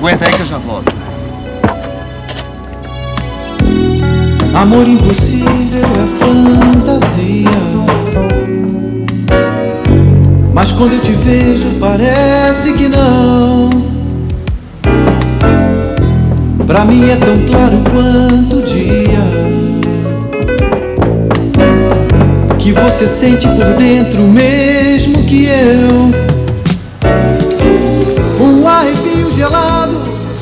Aguenta aí que eu já volto. Amor impossível é fantasia, mas quando eu te vejo parece que não. Pra mim é tão claro quanto o dia, que você sente por dentro o mesmo que eu. Um arrepio gelado,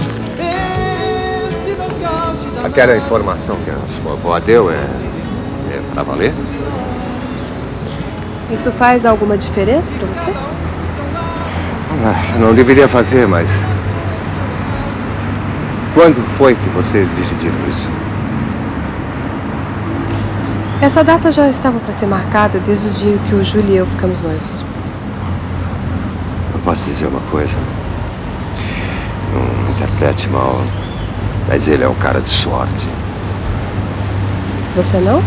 esse nocaute da... Aquela informação que a sua avó deu é pra valer? Isso faz alguma diferença pra você? Não deveria fazer, mas... Quando foi que vocês decidiram isso? Essa data já estava para ser marcada desde o dia que o Júlio e eu ficamos noivos. Eu posso dizer uma coisa? Não interprete mal, mas ele é um cara de sorte. Você não?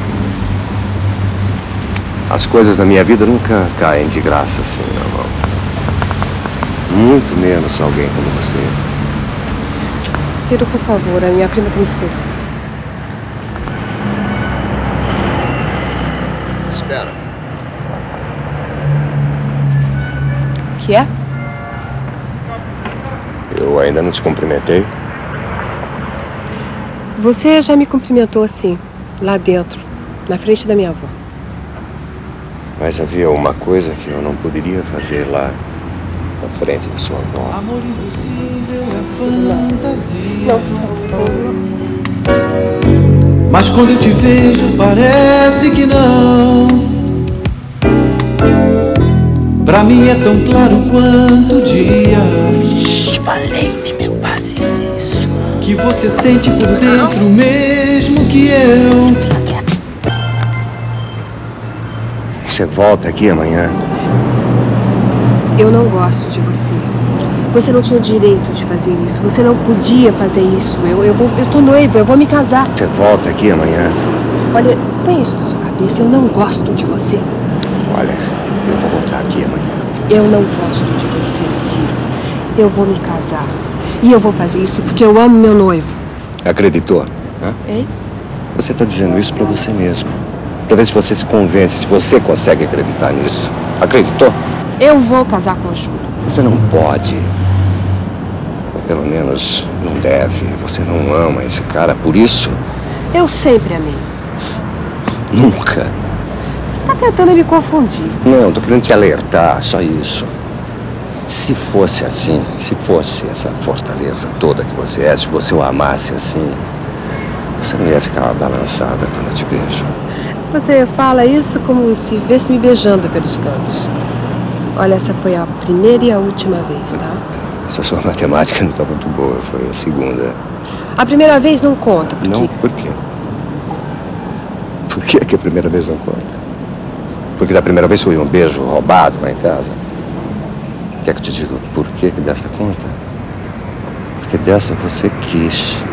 As coisas na minha vida nunca caem de graça assim, não. Muito menos alguém como você. Ciro, por favor, a minha prima tem escuro. Espera. O que é? Eu ainda não te cumprimentei. Você já me cumprimentou assim, lá dentro, na frente da minha avó. Mas havia uma coisa que eu não poderia fazer lá na frente da sua avó. Amor impossível é fantasia, Não. mas quando eu te vejo parece que não. Pra mim é tão claro quanto o dia. Falei-me, meu padre Cício. Que você sente por dentro o mesmo que eu. Você volta aqui amanhã? Eu não gosto de você. Você não tinha direito de fazer isso. Você não podia fazer isso. Eu tô noiva, eu vou me casar. Você volta aqui amanhã? Olha, põe isso na sua cabeça. Eu não gosto de você. Olha, eu vou voltar aqui amanhã. Eu não gosto de você, Ciro. Eu vou me casar. E eu vou fazer isso porque eu amo meu noivo. Acreditou? Hã? Hein? Você está dizendo isso para você mesmo. Para ver se você se convence, se você consegue acreditar nisso. Acreditou? Eu vou casar com o Júlio. Você não pode. Ou pelo menos não deve. Você não ama esse cara por isso? Eu sempre amei. Nunca. Você tá tentando me confundir. Não, tô querendo te alertar, só isso. Se fosse assim, se fosse essa fortaleza toda que você é, se você o amasse assim, você não ia ficar balançada quando eu te beijo. Você fala isso como se viesse me beijando pelos cantos. Olha, essa foi a primeira e a última vez, tá? Essa sua matemática não tá muito boa, foi a segunda. A primeira vez não conta, porque... Não? Por quê? Por que a primeira vez não conta? Porque da primeira vez foi um beijo roubado lá em casa. Quer que eu te diga por que dessa conta? Porque dessa você quis.